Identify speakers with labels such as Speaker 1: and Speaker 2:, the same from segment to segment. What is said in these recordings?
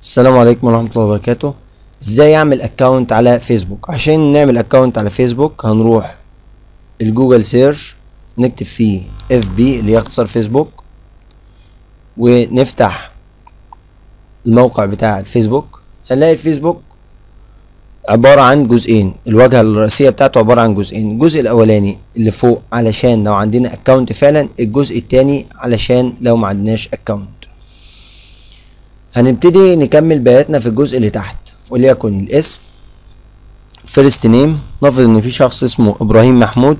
Speaker 1: السلام عليكم ورحمة الله وبركاته. ازاي اعمل اكونت على فيسبوك؟ عشان نعمل اكونت على فيسبوك هنروح الجوجل سيرش، نكتب فيه اف بي اللي هي اختصار فيسبوك، ونفتح الموقع بتاع الفيسبوك. هنلاقي الفيسبوك عبارة عن جزئين، الواجهة الرئيسية بتاعته عبارة عن جزئين، الجزء الاولاني اللي فوق علشان لو عندنا اكونت فعلا، الجزء التاني علشان لو ما عندناش اكونت. هنبتدي نكمل بياناتنا في الجزء اللي تحت، وليكن الاسم فيرست نيم، نفرض ان في شخص اسمه ابراهيم محمود،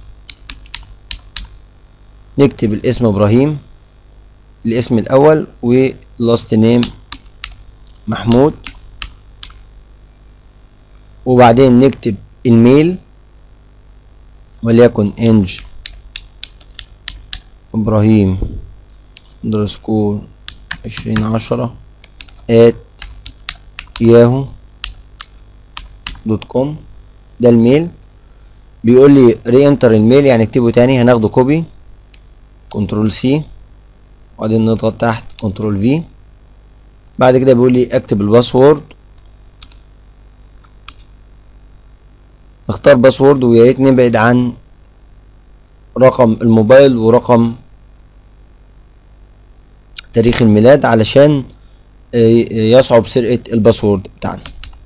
Speaker 1: نكتب الاسم ابراهيم الاسم الاول، ولاست نيم محمود، وبعدين نكتب الميل وليكن انج ابراهيم _ 2010 @yahoo.com. ده الميل. بيقول لي ري انتر الميل، يعني اكتبه تاني. هناخده كوبي كنترول سي، وبعدين نضغط تحت كنترول في. بعد كده بيقول لي اكتب الباسورد، اختار باسورد، ويا ريت نبعد عن رقم الموبايل ورقم تاريخ الميلاد علشان يصعب سرقة الباسورد بتاعنا.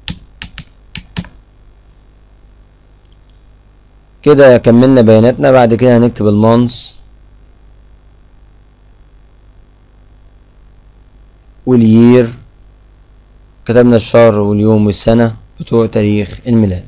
Speaker 1: كده كملنا بياناتنا. بعد كده هنكتب المانث واليير، كتبنا الشهر واليوم والسنة بتوع تاريخ الميلاد.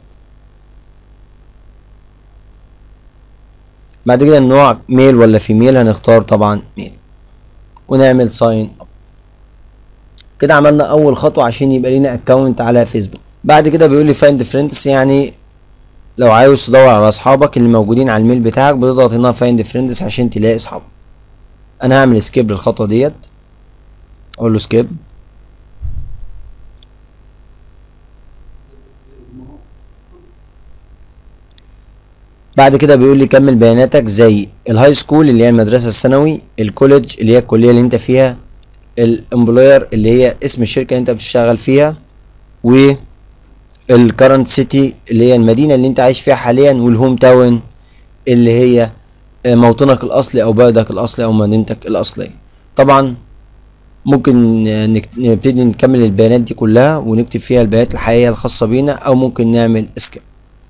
Speaker 1: بعد كده النوع ميل ولا فيميل، هنختار طبعا ميل ونعمل ساين اب. كده عملنا اول خطوة عشان يبقى لينا اكونت على فيسبوك. بعد كده بيقول لي فايند فريندز، يعني لو عاوز تدور على اصحابك اللي موجودين على الميل بتاعك بتضغط هنا فايند فريندز عشان تلاقي اصحابك. انا هعمل سكيب للخطوة ديت، اقول له سكيب. بعد كده بيقول لي كمل بياناتك زي الهاي سكول اللي هي المدرسة الثانوي، الكوليدج اللي هي الكلية اللي انت فيها، الامبلوير اللي هي اسم الشركة اللي انت بتشتغل فيها، والكرنت سيتي اللي هي المدينة اللي انت عايش فيها حاليا، والهوم تاون اللي هي موطنك الاصلي او بلدك الاصلي او مدينتك الاصلية. طبعا ممكن نبتدي نكمل البيانات دي كلها ونكتب فيها البيانات الحقيقية الخاصة بينا، او ممكن نعمل سكيب.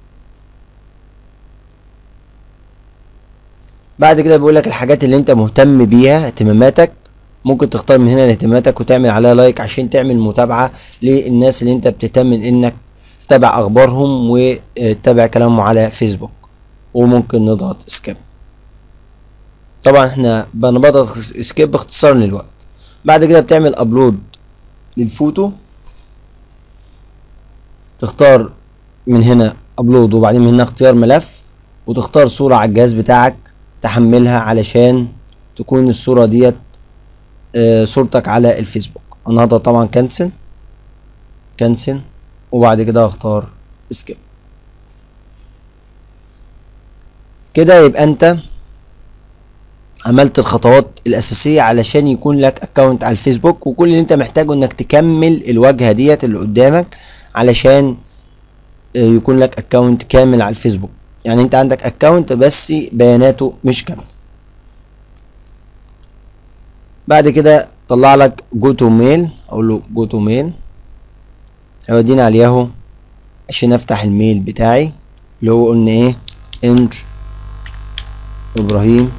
Speaker 1: بعد كده بيقولك الحاجات اللي انت مهتم بيها، اهتماماتك، ممكن تختار من هنا الاهتماماتك وتعمل عليها لايك عشان تعمل متابعة للناس اللي انت بتهتم انك تتابع اخبارهم وتتابع كلامهم على فيسبوك. وممكن نضغط سكيب. طبعا احنا بنضغط سكيب اختصارا للوقت. بعد كده بتعمل ابلود للفوتو، تختار من هنا ابلود، وبعدين من هنا اختيار ملف، وتختار صورة على الجهاز بتاعك تحملها علشان تكون الصورة ديت صورتك على الفيسبوك. انا هضغط طبعا كنسل، وبعد كده هختار سكيب. كده يبقى انت عملت الخطوات الاساسية علشان يكون لك اكونت على الفيسبوك، وكل اللي انت محتاجه انك تكمل الواجهة ديت اللي قدامك علشان يكون لك اكونت كامل على الفيسبوك. يعني انت عندك اكونت بس بياناته مش كاملة. بعد كده طلع لك جو تو ميل، اقول له جو تو ميل، هيودينا على الياهو عشان افتح الميل بتاعي اللي هو قلنا ايه، انج ابراهيم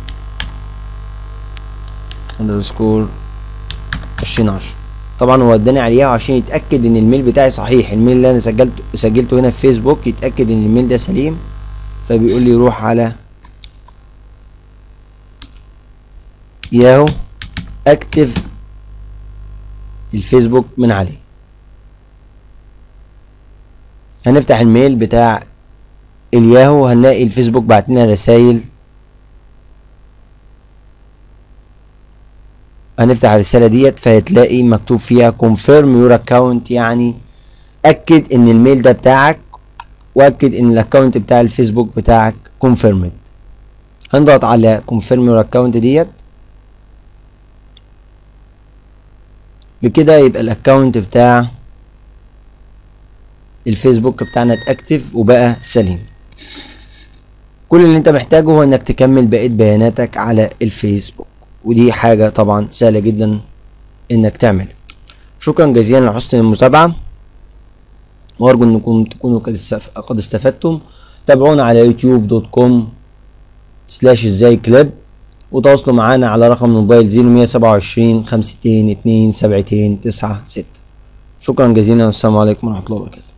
Speaker 1: _ 2010. طبعا هو وداني على الياهو عشان يتاكد ان الميل بتاعي صحيح، الميل اللي انا سجلته هنا في فيسبوك، يتاكد ان الميل ده سليم. فبيقول لي روح على ياهو اكتف الفيسبوك من عليه. هنفتح الميل بتاع الياهو، هنلاقي الفيسبوك بعت لنا رسائل. هنفتح الرسالة ديت فهتلاقي مكتوب فيها confirm your account، يعني اكد ان الميل ده بتاعك، واكد ان الاكونت بتاع الفيسبوك بتاعك confirmed. هنضغط على confirm your account ديت، بكده يبقى الاكونت بتاع الفيسبوك بتاعنا اتاكتف وبقى سليم. كل اللي انت محتاجه هو انك تكمل بقية بياناتك على الفيسبوك، ودي حاجة طبعا سهلة جدا انك تعمل. شكرا جزيلا لحسن المتابعة، وارجو انكم تكونوا قد استفدتم. تابعونا على youtube.com/ازاي كليب، وتواصلوا معانا على رقم الموبايل 0127 52 2 72 96. شكرا جزيلا والسلام عليكم ورحمة الله وبركاته.